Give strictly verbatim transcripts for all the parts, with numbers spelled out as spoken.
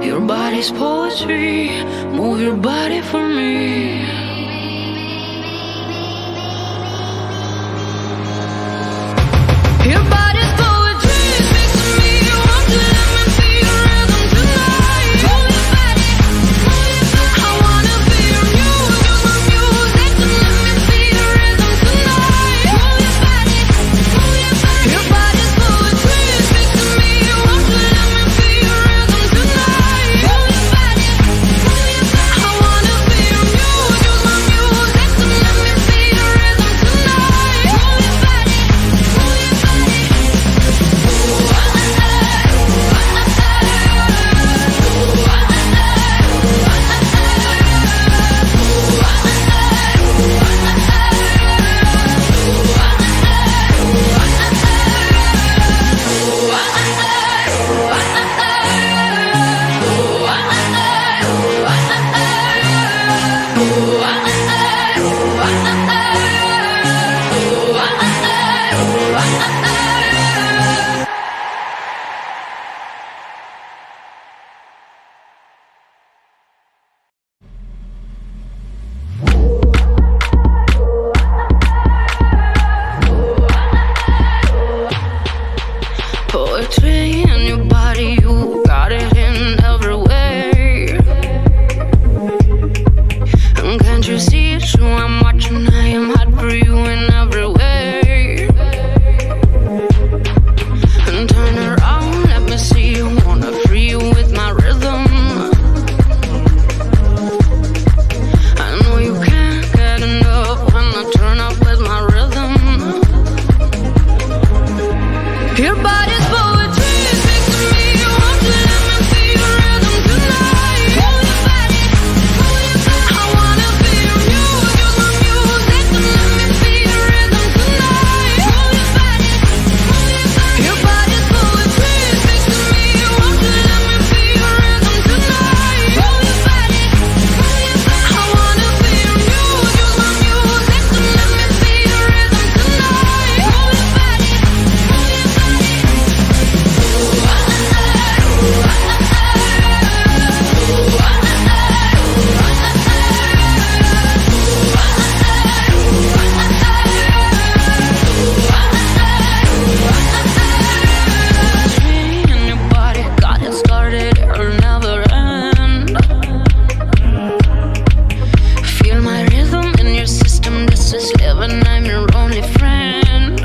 Your body's poetry, move your body for me. Your body's poetry, speak to me. Won't you let me feel your rhythm tonight? Move your body, move your body. I wanna be your muse, use my music to let me feel your rhythm tonight. Move your body, move your body. Your body's poetry, speak to me. Won't you let me feel your rhythm tonight? Move your body, move your body. I wanna be your muse, use my music to let me feel your rhythm tonight. Move your body, move your body. Poetry in your body, you got it in every way. And can't you see it's true? I'm watching, I am hot for you in every way. And turn around, let me see you. Wanna free you with my rhythm. I know you can't get enough when I turn up with my rhythm. Your body's poetry, speak to me. Won't you let me feel your rhythm tonight? Move your body, move your body. I wanna be your muse, use my music to let me feel your rhythm tonight. Move your body, move your body. Your body's poetry, speak to me. Won't you let me feel your rhythm tonight? Move your body, move your body. I wanna be your muse, use my music to let me feel your rhythm tonight. Move your body, move your body. In your body, got it started, it'll never end. Feel my rhythm in your system, this is living, I'm your only friend.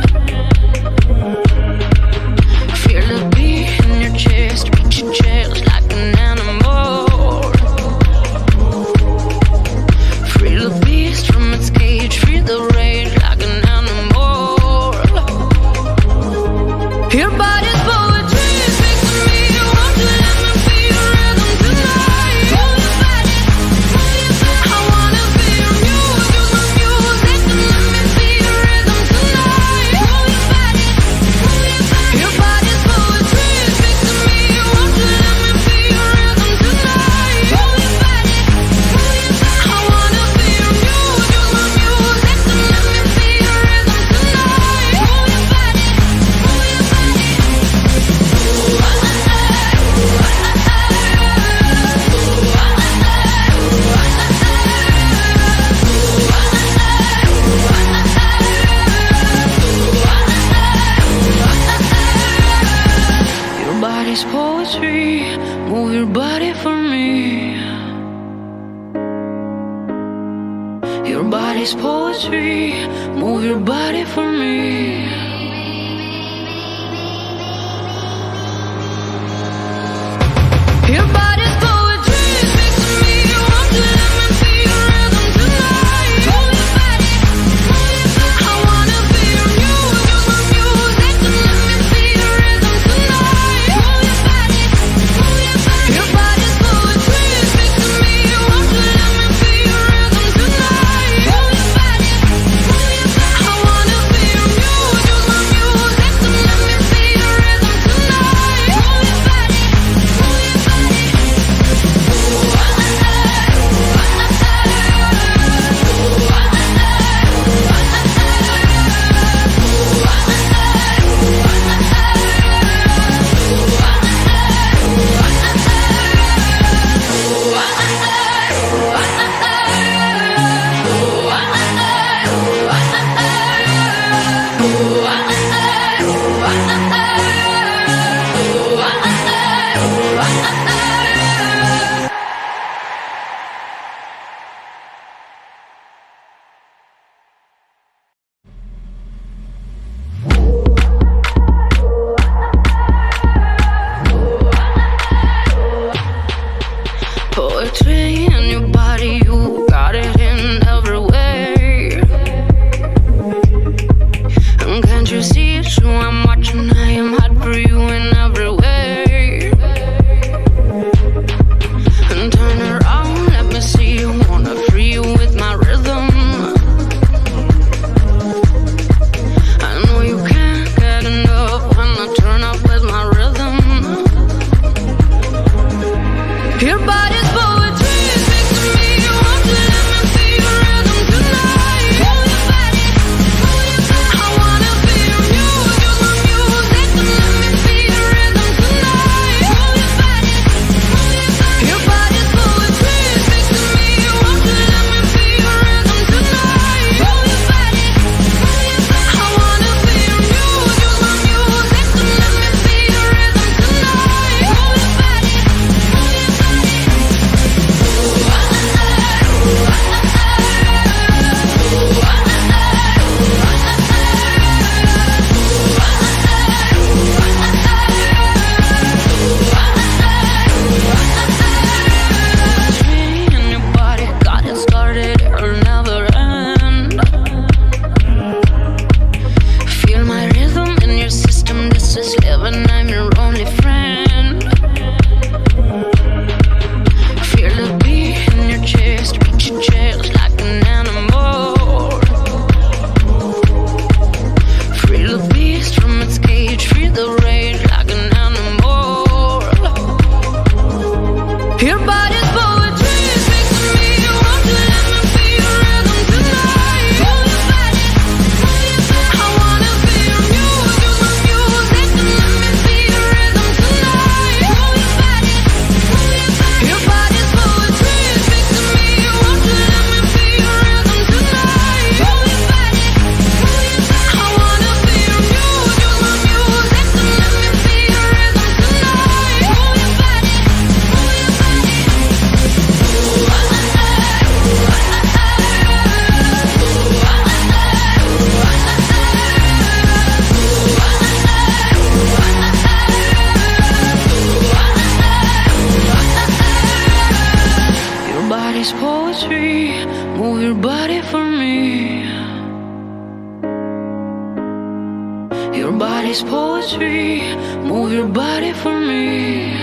Feel the beat in your chest, reach your chest like an animal. Free the beast from its cage, free the rage like an animal. Your body's poetry, speak to me. Won't you let me feel your rhythm tonight? Move your body, move your body. I wanna be your muse, use my music to let me feel your rhythm tonight. Move your body, move your body. Your body's poetry, speak to me. Won't you let me feel your rhythm tonight? Move your body, move your body. I wanna be your muse, use my music to let me feel your rhythm tonight. Move your body, move your body. Your body's poetry, move your body for me. Your body's poetry, move your body for me. Your body's poetry, speak to me. Won't you let me feel your rhythm tonight? Move your body, move your body. I wanna be your muse, use my music to let me feel your rhythm tonight. Move your body, move your body. Your body's poetry, speak to me. Won't you let me feel your rhythm tonight? Move your body, move your body. I wanna be your muse, use body's poetry. Move your body for me.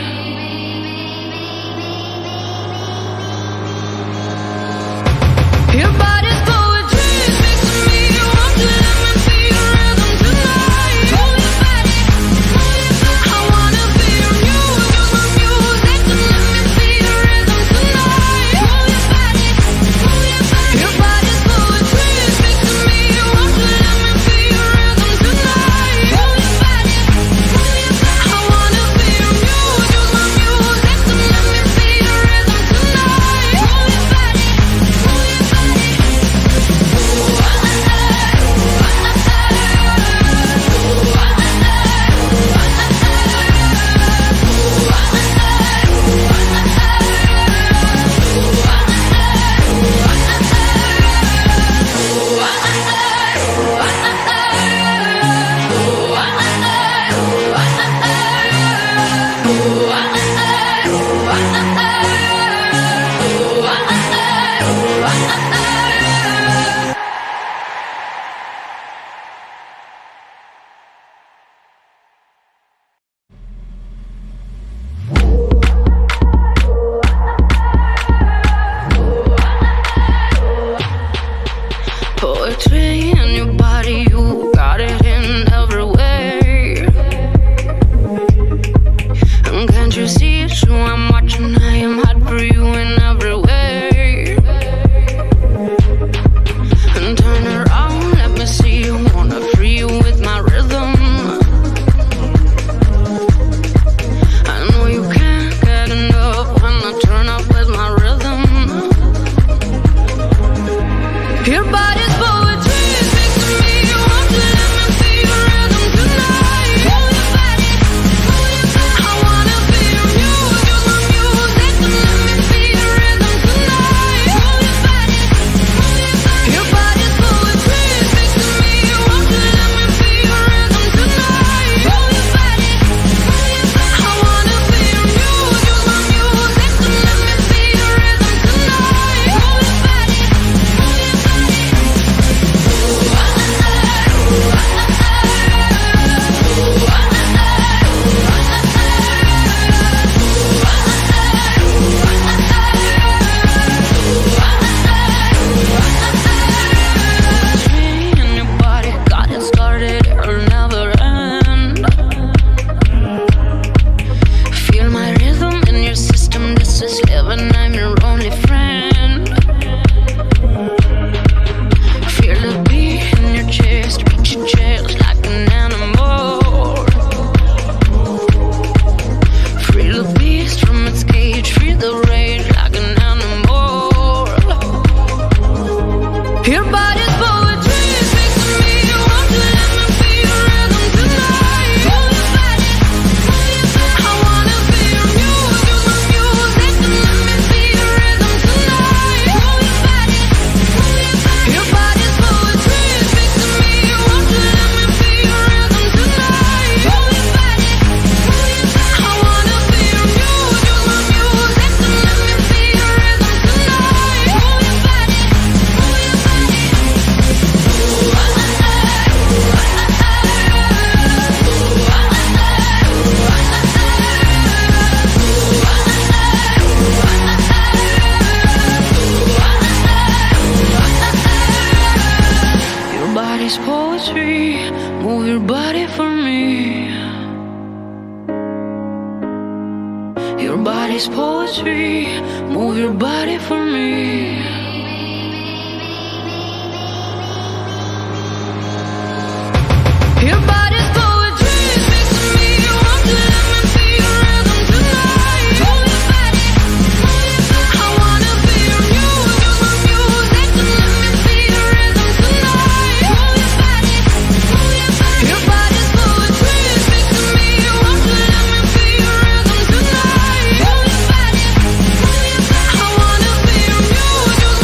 Your body's poetry. Speak to me. Won't you let me see your rhythm tonight? Move your body, move your body. I wanna be your muse, you're my music. So let me see your rhythm tonight. Move your body, move your body. Your body's poetry. Speak to me. Won't you let me see your rhythm tonight? Move your body, move your body. I wanna be your muse, you're my music. So let me see your rhythm tonight. Move your body, move your body. Poetry in your body, you got it in every way. And can't you see it's true? I'm watching, I am hot for you in every way. And turn around, let me see you. Wanna free you with my rhythm. I know you can't get enough when I turn up with my rhythm. Your body's poetry. Speak to me. Won't you let me see your rhythm tonight? Move your body, move your body. I wanna be your muse, you're my music. So let me see your rhythm tonight. Move your body, move your body. Your body's poetry. Speak to me. Won't you let me see your rhythm tonight? Move your body, move your body. I wanna be your muse, you're my music. So let me see your rhythm tonight. Move your body, move your body. In your body, got it started, it'll never end. Feel my rhythm in your system, this is heaven, I'm your only friend. Feel the beat in your chest, reach your chest like an animal. Free the beast from its cage, free the rage like an animal. Your body's poetry. Speak to me. Won't you let me see your rhythm tonight? Move your body, move your body. I wanna be your muse, you're my music. So let me see your rhythm tonight. Move your body, move your body. Your body's poetry. Speak to me. Won't you let me see your rhythm tonight? Move your body, move your body. I wanna be your muse, you're my music. So let me see your rhythm tonight. Move your body, move your body. Your body's poetry. Move your body for me. Your body's poetry. Move your body for me. Your body's poetry. Speak to me. Won't you let me see your rhythm tonight? Move your body, move your body. I wanna be your muse, you're my music. So let me see your rhythm tonight. Move your body, move your body. Your body's poetry. Speak to me. Won't you let me see your rhythm tonight? Move your body, move your body. I wanna be your muse, you're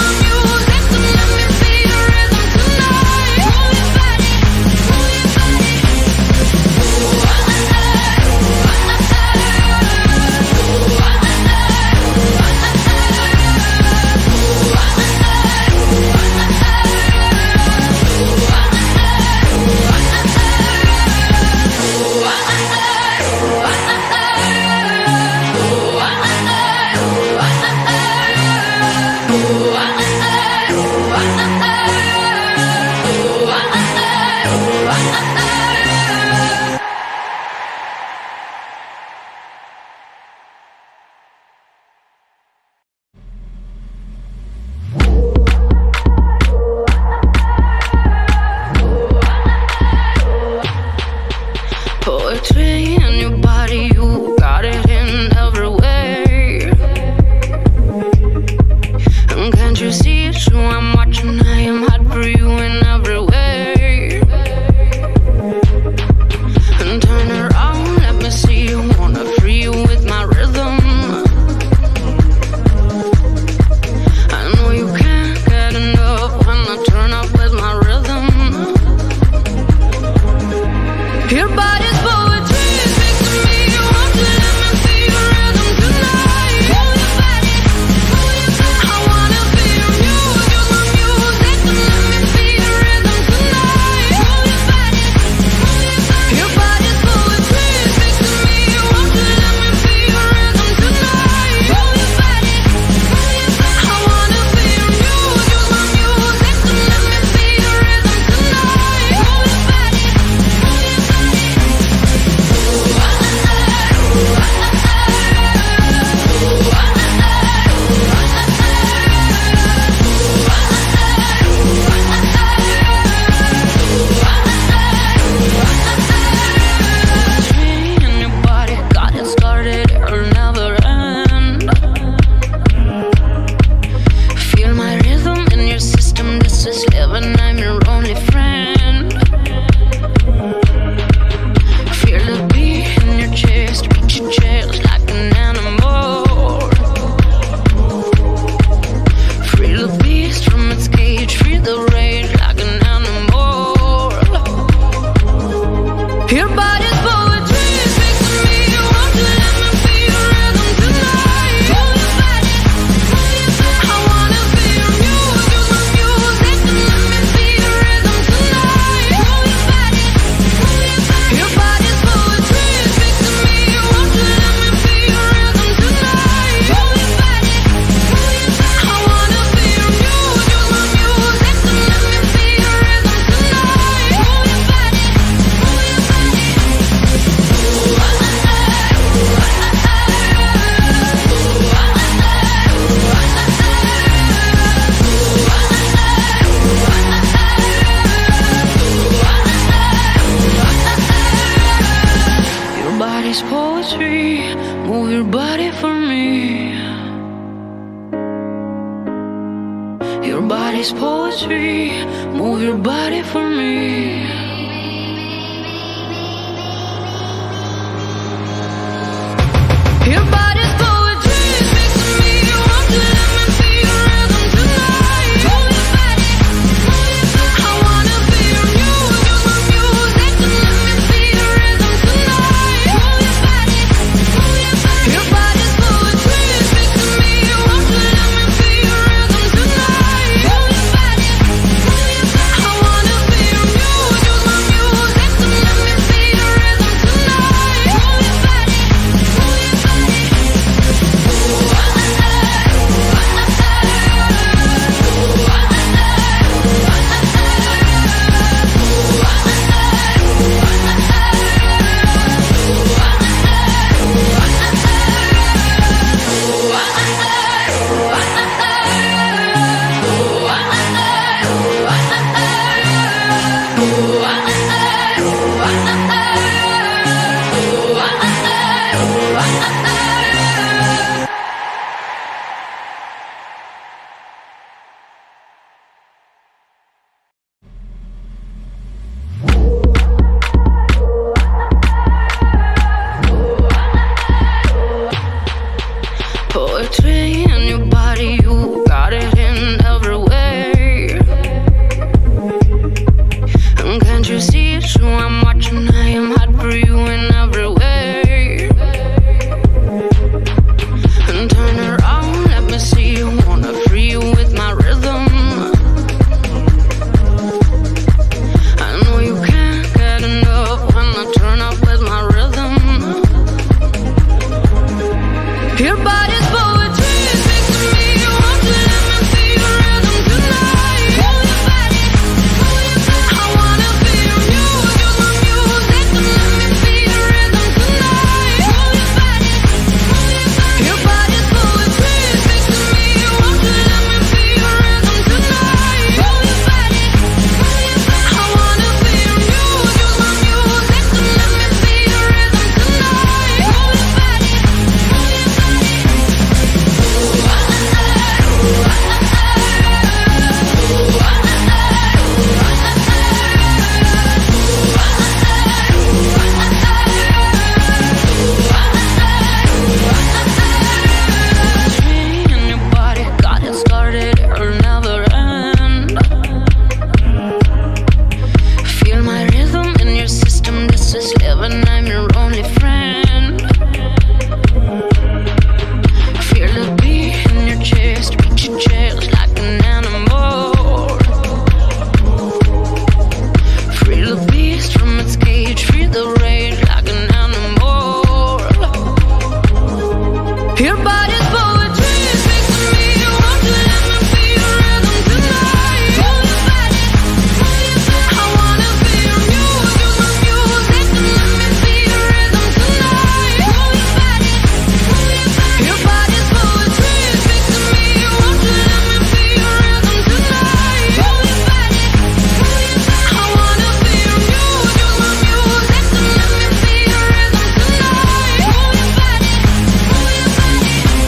move your body for me. Your body's poetry, move your body for me. Your body's poetry, makes me want to let me feel your rhythm tonight. Move your body, move your body. I wanna be your muse, use my music to let me feel your rhythm tonight. Move your body, move your body. Your body's poetry, makes me want to let me feel your rhythm tonight. Move your body, move your body. I wanna be your muse, use my music to let me feel your rhythm tonight. Move your body, move your body. Poetry in your body, you got it in every way. And can't you see it's true? I'm watching, I am hot for you in every way. And turn around, let me see you, wanna free you with my rhythm. I know you can't get enough when I turn up with my rhythm. Your body's poetry, makes me want to let me feel your rhythm tonight. Move your body, move your body. I wanna be your muse, use my music to let me feel your rhythm tonight. Move your body, move your body. Your body's poetry, makes me want to let me feel your rhythm tonight. Move your body, move your body. I wanna be your muse, use my music to let me feel your rhythm tonight. Move your body, move your body. In your body, got it started, it'll never end. Feel my rhythm in your system, this is heaven, I'm your only friend. Feel the beat in your chest, reach your chest like an animal. Free the beast from its cage, free the rage like an animal. Your body's poetry, makes me want to let me feel your rhythm tonight. Move your body, move your body. I wanna be your muse, use my music to let me feel your rhythm tonight. Move your body, move your body. Your body's poetry, makes me want to let me feel your rhythm tonight. Move your body, move your body. I wanna be your muse, use my music to let me feel your rhythm tonight. Move your body, move your body.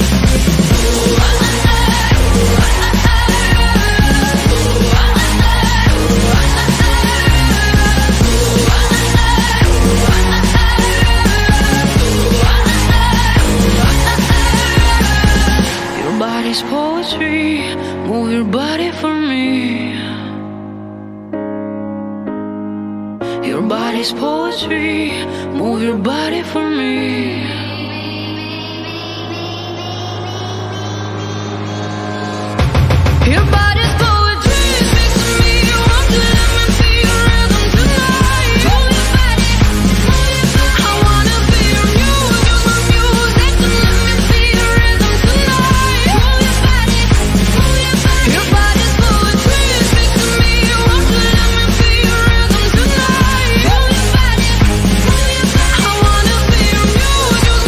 Your body's poetry, move your body for me. Your body's poetry, move your body for me. Your body's poetry, makes me want to let me feel your rhythm tonight. Move your body, move your body. I wanna be your muse, use my music to let me feel your rhythm tonight. Move your body, move your body. Your body's poetry, makes me want to let me feel your rhythm tonight. Move your body, move your body. I wanna be your muse, use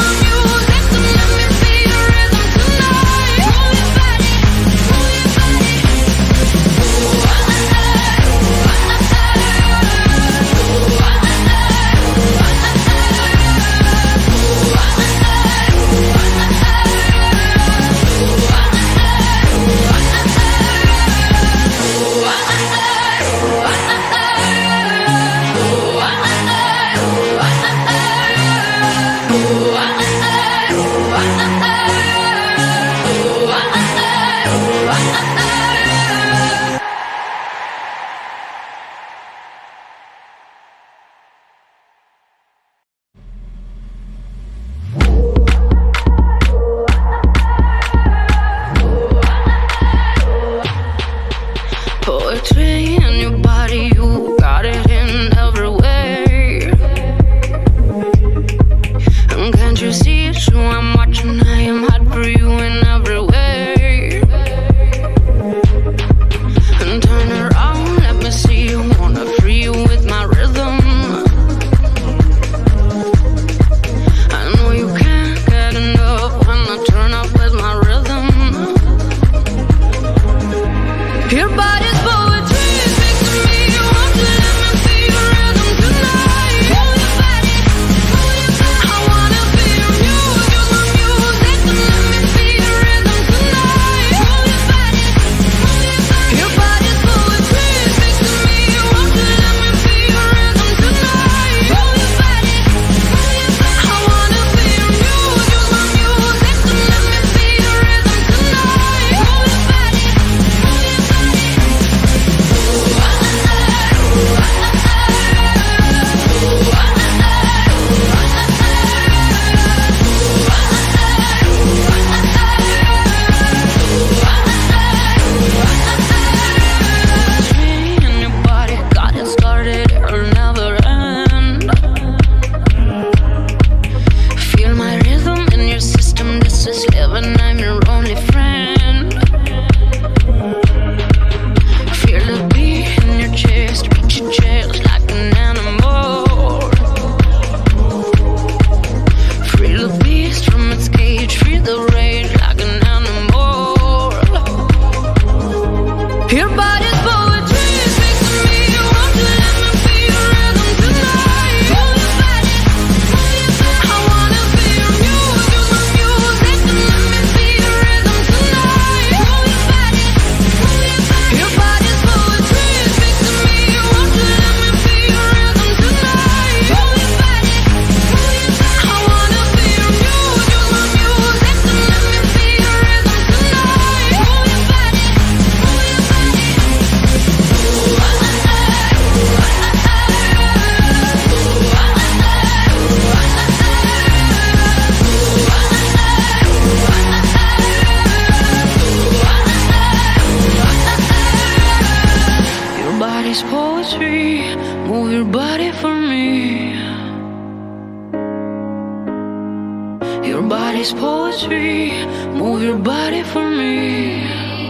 Your body's poetry, move your body for me.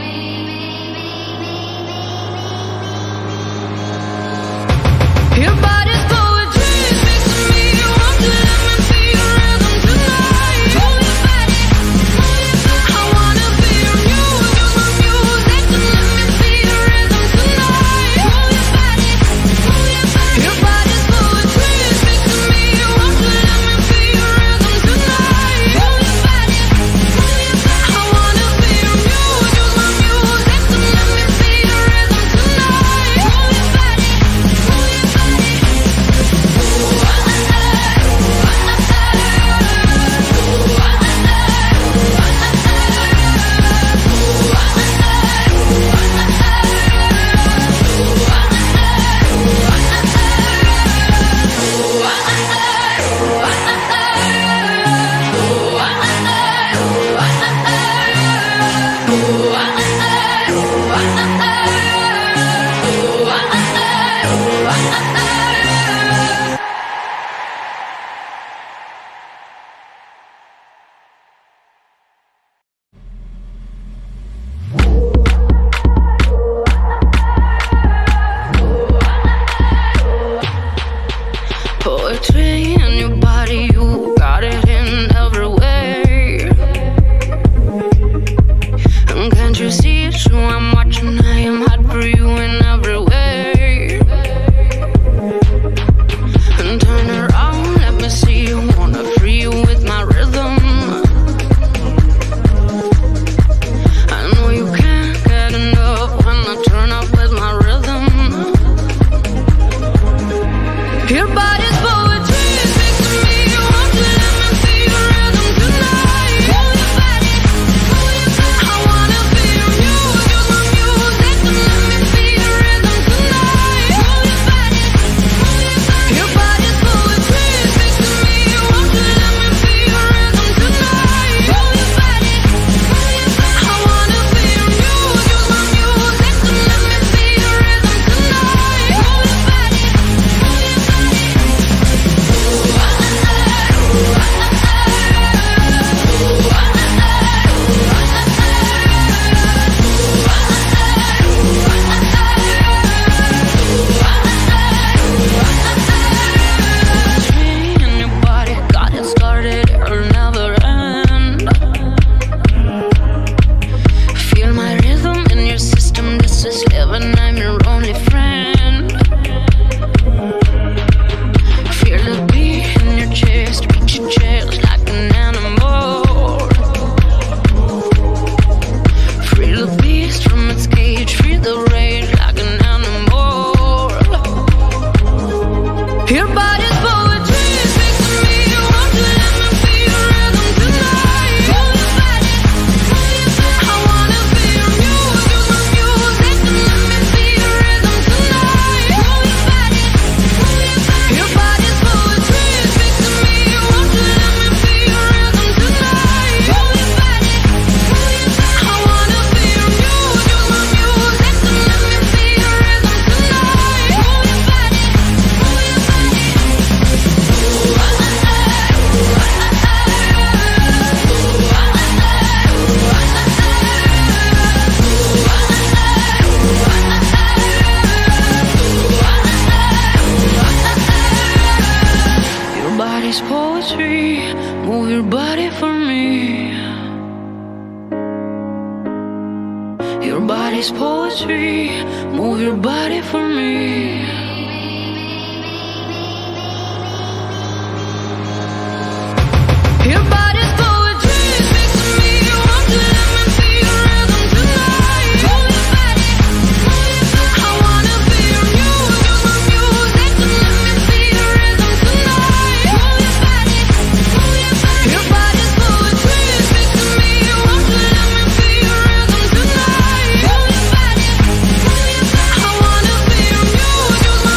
Your body's poetry, makes me want to let me feel your rhythm tonight. Move your body, I wanna be your muse, use my music to let me feel your rhythm tonight. Move your body, your body's poetry, makes me want to let me feel your rhythm tonight. Move your body, I wanna be your muse, use my music to let me feel your rhythm tonight. Move your body, move your body. Poetry in your body, you got it in every way. And can't you see it's true? I'm watching, I am hot for you in every way. And turn around, let me see you, wanna free you with my rhythm. I know you can't get enough when I turn up with my rhythm. Your body's poetry, makes me want to let me feel your rhythm tonight. Move your body, I wanna be your muse, use my music to let me feel your rhythm tonight. Move your body, your body's poetry, makes me want to let me feel your rhythm tonight. Move your body, I wanna be your muse, use my music to let me feel your rhythm tonight. Move your body. In your body, got it started, it'll never end. Feel my rhythm in your system, this is living, I'm your only friend. Feel the beat in your chest, reach your chest like an animal. Free the beast from its cage, free the rage like an animal. Your body's poetry, makes me want to let me feel your rhythm tonight. Move your body, I wanna be your muse, use my music to let me feel your rhythm tonight. Move your body, your body's poetry, makes me want to let me feel your rhythm tonight. Move your body, I wanna be your muse, use my music to let me feel your rhythm tonight. Move your body, move your body. Your body's poetry, move your body for me. Your body's poetry, move your body for me. Your body's poetry, makes me want to let me feel your rhythm tonight. Move your body, I wanna be your muse, use my music to let me feel your rhythm tonight. Move your body, your body's poetry, makes me want to let me feel your rhythm tonight. Move your body, I wanna be your muse, use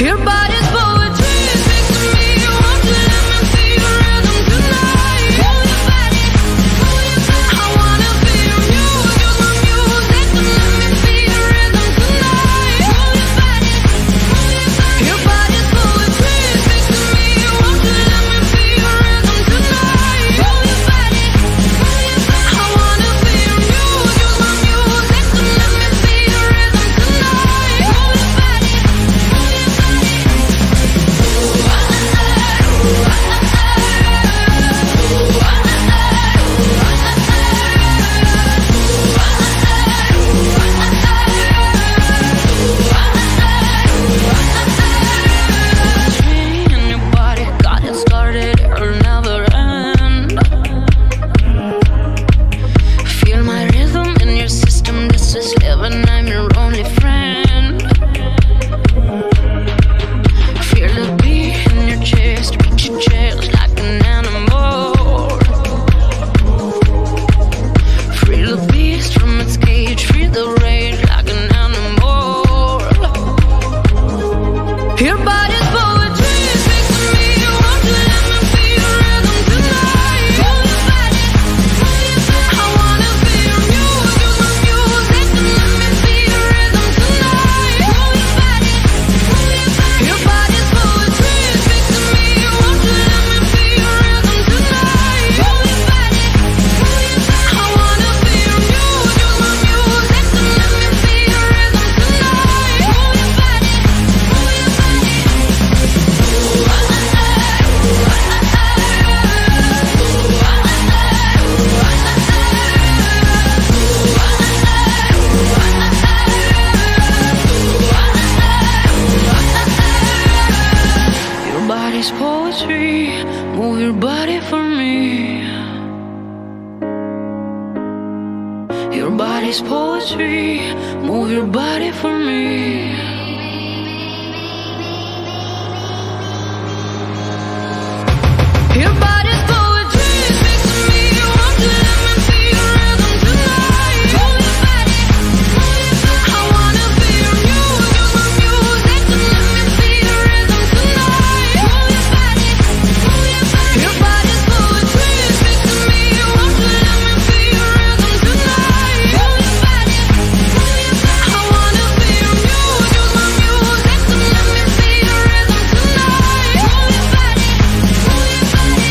Your body's poetry, speak to me. Won't you let me see your rhythm tonight? Move your body, move your body. I wanna be your muse, you're my music. So let me see your rhythm tonight. Move your body, move your body. Your body's poetry, speak to me. Won't you let me see your rhythm tonight? Move your body, move your body. I wanna be your muse, you're my music. So let me see your rhythm tonight. Move your body, move your body. In your body, got it started, it'll never end. Feel my rhythm in your system, this is living, I'm your only friend. Feel the beat in your chest, reach your chest like an animal. Free the beast from its cage, free the rage like an animal. Your body's poetry, speak to me. Won't you let me see your rhythm tonight? Move your body, move your body. I wanna be your muse, you're my music. So let me see your rhythm tonight. Move your body, move your body. Your body's poetry, speak to me. Won't you let me see your rhythm tonight? Move your body, move your body. I wanna be your muse, you're my music. So let me see your rhythm tonight. Move your body, move your body. Your body's poetry, move your body for me. Your body's poetry, move your body for me. Your body's poetry, speak to me. Won't you let me see your rhythm tonight? Move your body, move your body. I wanna be your muse, you're my music. So let me see your rhythm tonight. Move your body, move your body. Your body's poetry, speak to me. Won't you let me see your rhythm tonight? Move your body, move your body. I wanna be your muse, you're my music. So let me see your rhythm tonight. Move your body, move your body.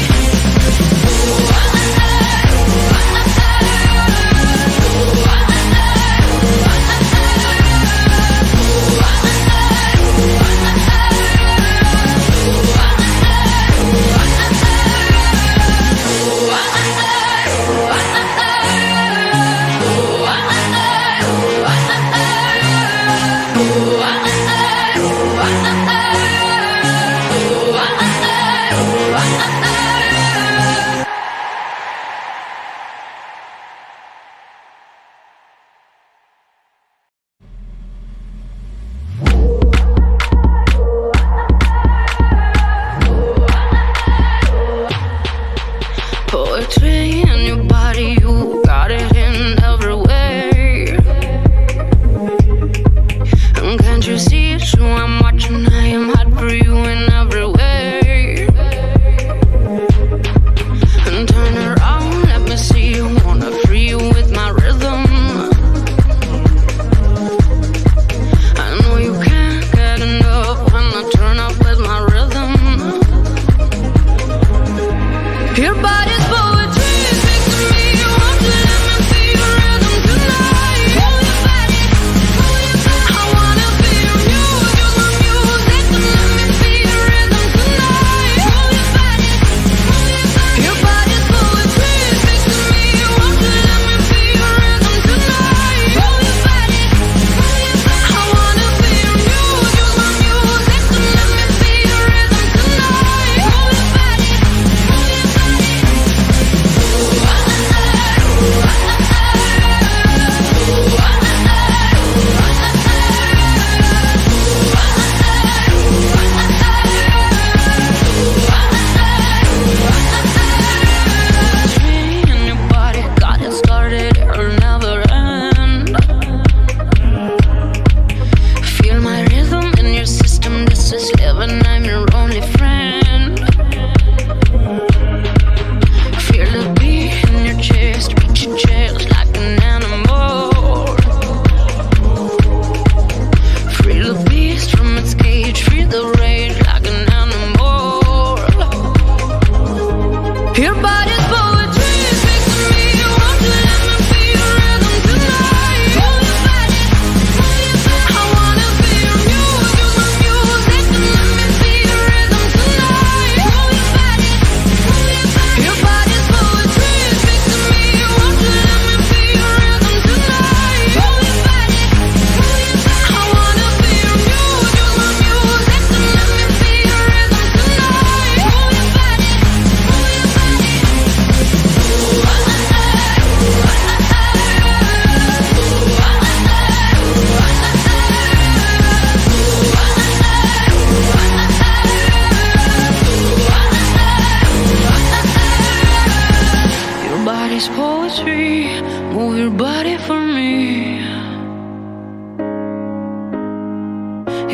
Poetry in your body, you got it in every way. And can't you see it's true? I'm watching, I am hot for you in every way. And turn around, let me see you. Wanna free you with my rhythm. I know you can't get enough when I turn up with my rhythm. Your body's poetry, speak to me. Won't you let me see your rhythm tonight? Move your body, move your body. I wanna be your muse, you're my music.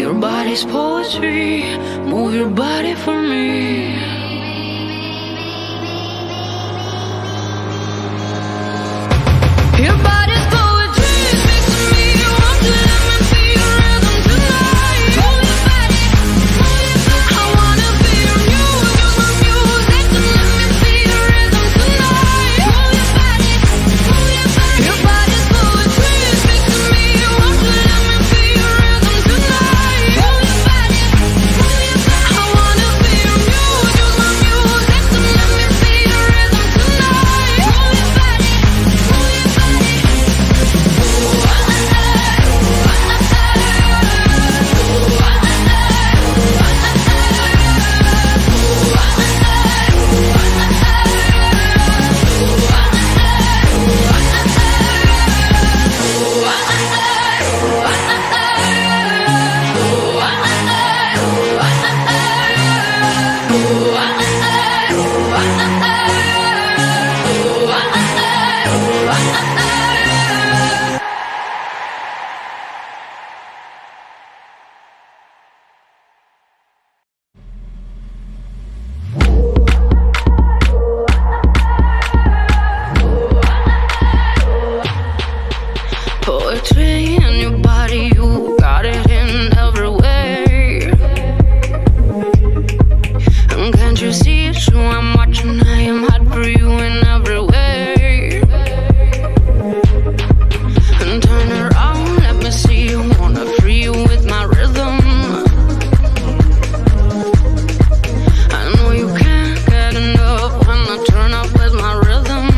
Your body's poetry, move your body for me. Your body's poetry, makes me want to let me feel your rhythm tonight. Move your body, move your body. I wanna be your muse, use my music to let me feel your rhythm tonight. Move your body, move your body. Your body's poetry, makes me want to let me feel your rhythm tonight. Move your body, move your body. I wanna be your muse, use my music to let me feel your rhythm tonight. Move your body, move your body. Poetry in your body, you got it in every way. And can't you see it's true? I'm watching, I am hot for you in every way. And turn around, let me see you. Wanna free you with my rhythm. I know you can't get enough when I turn up with my rhythm.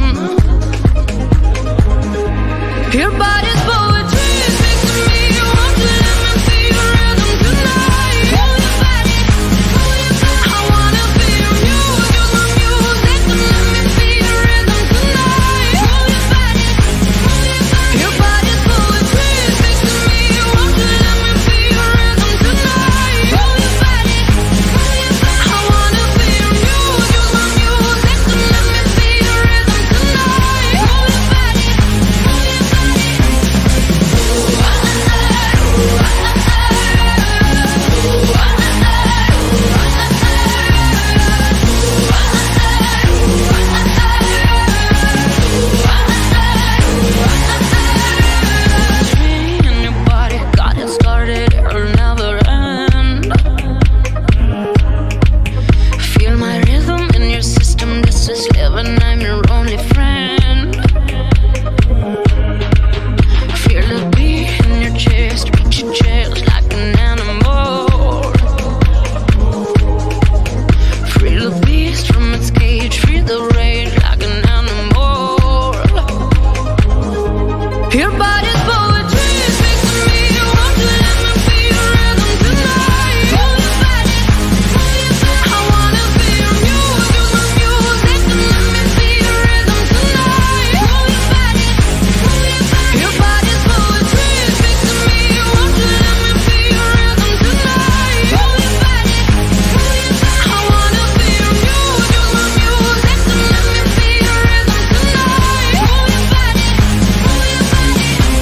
Your body's poetry, makes me want to let me feel your rhythm tonight. Move your body, move your body. I wanna be your muse, use my music to let me feel your rhythm tonight. Move your body, move your body. Your body's poetry, makes me want to let me feel your rhythm tonight. Move your body, move your body. I wanna be your muse, use my music to let me feel your rhythm tonight. Move your body, move your body. In your body, got it started, it'll never end. Feel my rhythm in your system, this is heaven, I'm your only friend. Feel the beat in your chest, reach your chest like an animal. Free the beast from its cage, free the rage like an animal. Your body's poetry, makes me want to let me feel your rhythm tonight. Move your body, move your body. I wanna be your muse, use my music to let me feel your rhythm tonight. Move your body, move your body. Your body's poetry, makes me want to let me feel your rhythm tonight. Move your body, move your body. I wanna be your muse, use my music to let me feel your rhythm tonight. Move your body, move your body.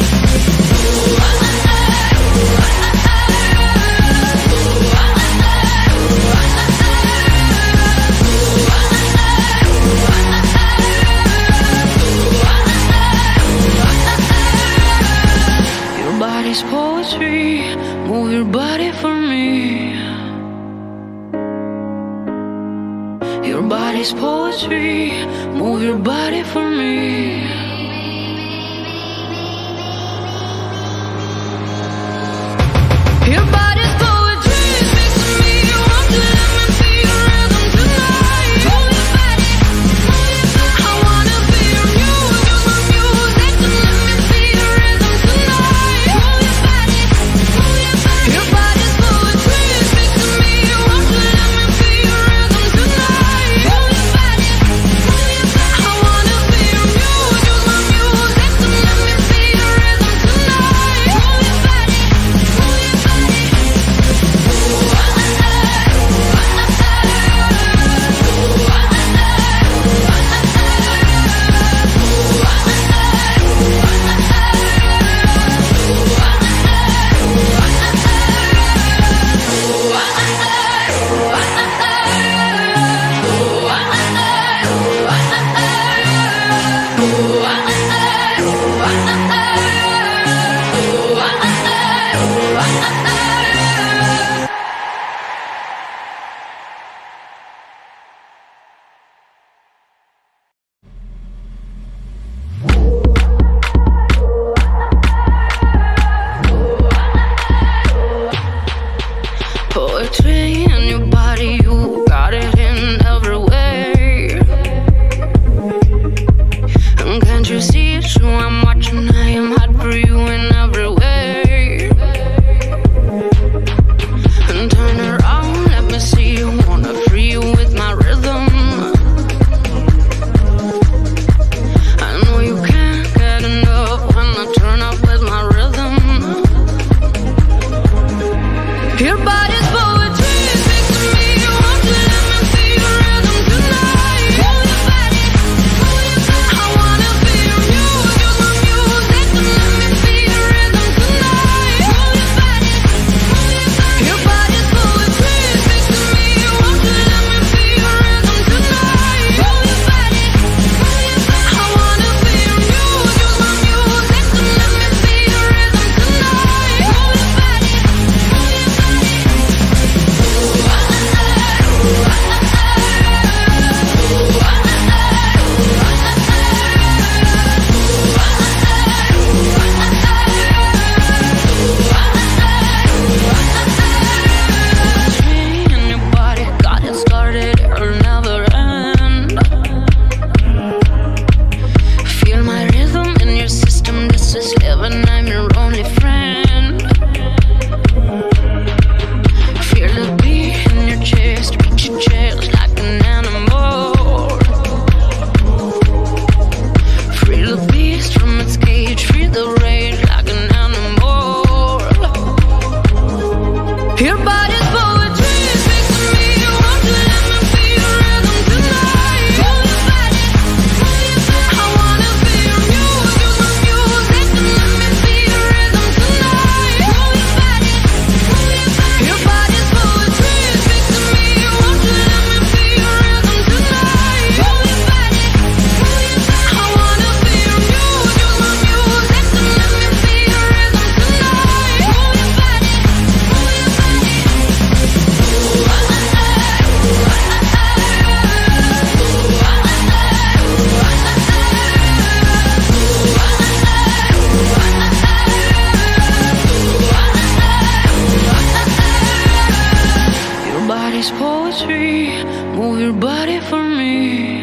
Your body's poetry, move your body for me. Your body's poetry, move your body for me. Your body's poetry, makes me want to let me feel your rhythm tonight. Move your body, move your body. I wanna be your muse, use my music to let me feel your rhythm tonight. Move your body, move your body. Your body's poetry, makes me want to let me feel your rhythm tonight. Move your body, move your body. I wanna be your muse, use Poetry in your body, you got it in everywhere. And can't you see it's true? I'm watching, I am hot for you in everywhere. And turn around, let me see you. Wanna free you with my rhythm. I know you can't get enough when I turn up with my rhythm. Your body's poetry, speak to me. Won't you let me see your rhythm tonight? Move your body, move your body. I wanna be your muse, you're my music. So let me see your rhythm tonight. Move your body, move your body. Your body's poetry, speak to me. Won't you let me see your rhythm tonight? Move your body, move your body. I wanna be your muse, you're my music. So let me see your rhythm tonight. Move your body, move your body. In your body, got it started, it'll never end. Feel my rhythm in your system, this is heaven, I'm your only friend. Feel the beat in your chest, beat your chest like an animal. Free the beast from its cage, free the rage like an animal. Your body's poetry, speak to me. Won't you let me see your rhythm tonight? Move your body, move your body. I wanna be your muse, you're my music. So let me see your rhythm tonight. Move your body, move your body. Your body's poetry, speak to me. Won't you let me see your rhythm tonight? Move your body, move your body. I wanna be your muse, you're my music. So let me see your rhythm tonight. Move your body, move your body. Your body's poetry, move your body for me.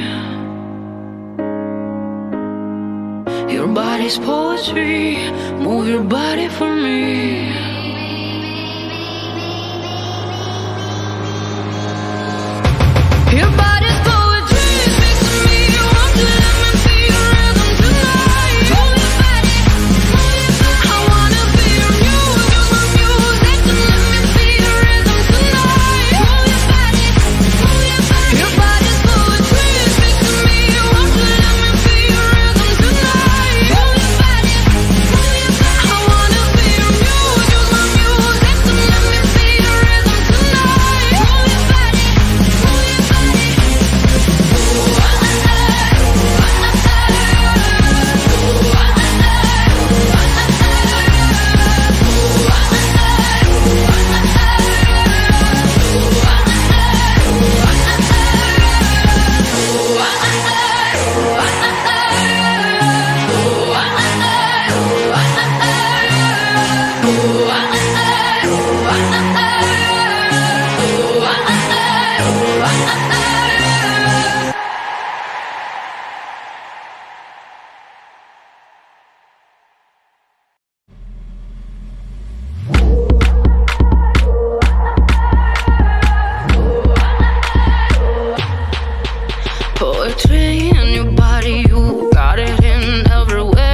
Your body's poetry, move your body for me. Your body's poetry, speak to me. Won't you let me see your rhythm tonight? Move your body, move your body. I wanna be your muse, you're my music. So let me see your rhythm tonight. Move your body, move your body. Your body's poetry, speak to me. Won't you let me see your rhythm tonight? Move your body, move your body. I wanna be your muse, you're my music. So let me see your rhythm tonight. Move your body, move your body. Poetry in your body, you got it in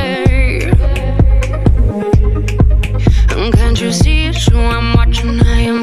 everywhere. And can't you see it's true? I'm watching, I am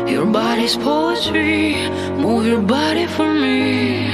Your body's poetry, move your body for me.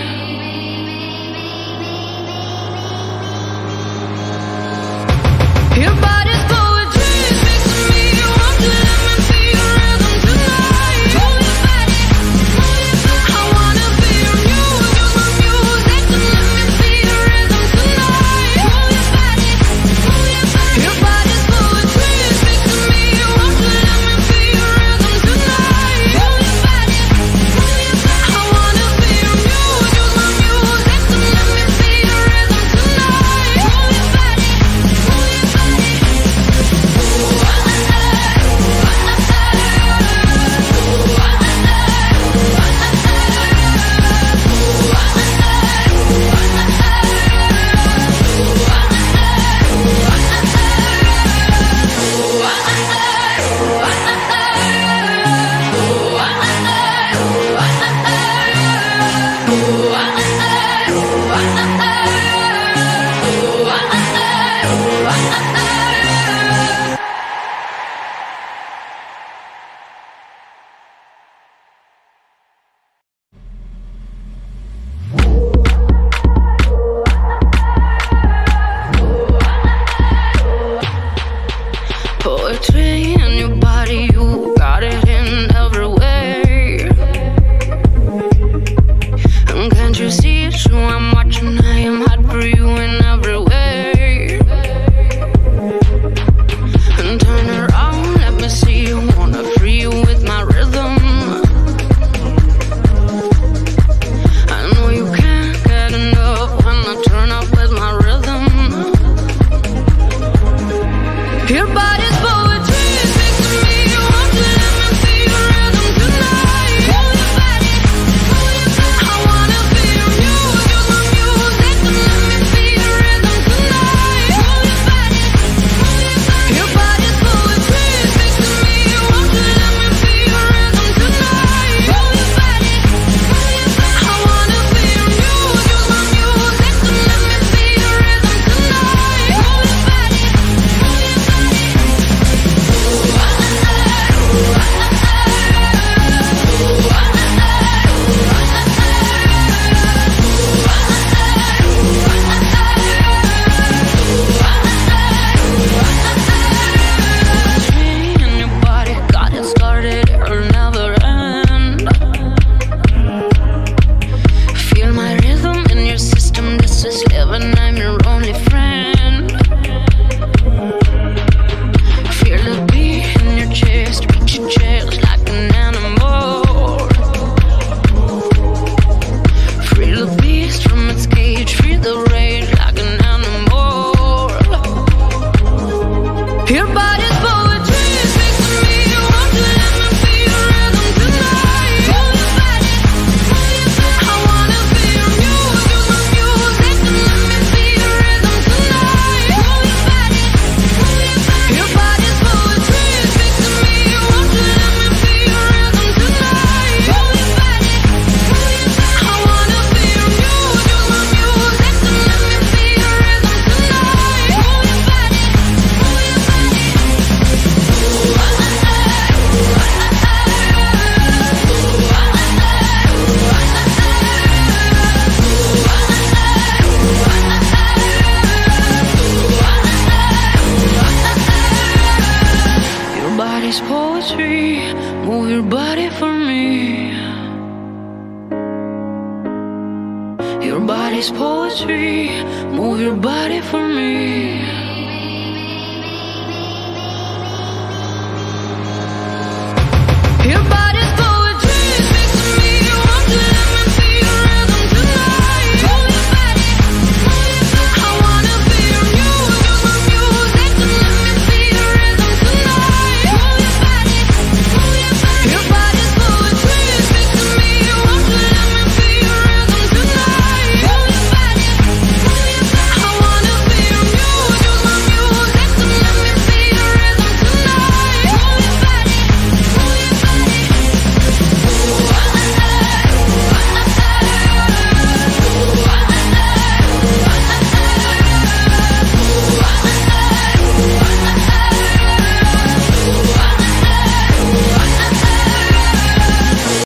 Your body's poetry, speak to me. Won't you let me be your rhythm tonight? Move your body, I wanna be your muse. Use my music to let me be your rhythm tonight. Move your body, your body's poetry, speak to me. Won't you let me be your rhythm tonight? Move your body, I wanna be your muse. Use my music to let me be your rhythm tonight. Move your body. Poetry in your body, you got it in every way. And can't you see it's true? I'm watching, I am hot for you in every way. And turn around, let me see you. Wanna free you with my rhythm. I know you can't get enough when I turn up with my rhythm. Your body's poetry, speak to me. Won't you let me be your rhythm tonight? Move your body, I wanna be your muse. Use my music to let me be your rhythm tonight. Move your body, your body's poetry, speak to me. Won't you let me be your rhythm tonight? Move your body, I wanna be your muse. Use my music to let me be your rhythm tonight. Move your body. In your body, got it started, it'll never end. Feel my rhythm in your system, this is living, I'm your only friend. Feel the beat in your chest, reach your chest like an animal. Free the beast from its cage, free the rage like an animal. Your body's poetry, speak to me. Won't you let me be your rhythm tonight? Move your body, I wanna be your muse. Use my music to let me be your rhythm tonight. Move your body, your body's poetry, speak to me. Won't you let me be your rhythm tonight? Move your body, I wanna be your muse. Use my music to let me be your rhythm tonight. Move your body. Your body's poetry, move your body for me. Your body's poetry, move your body for me.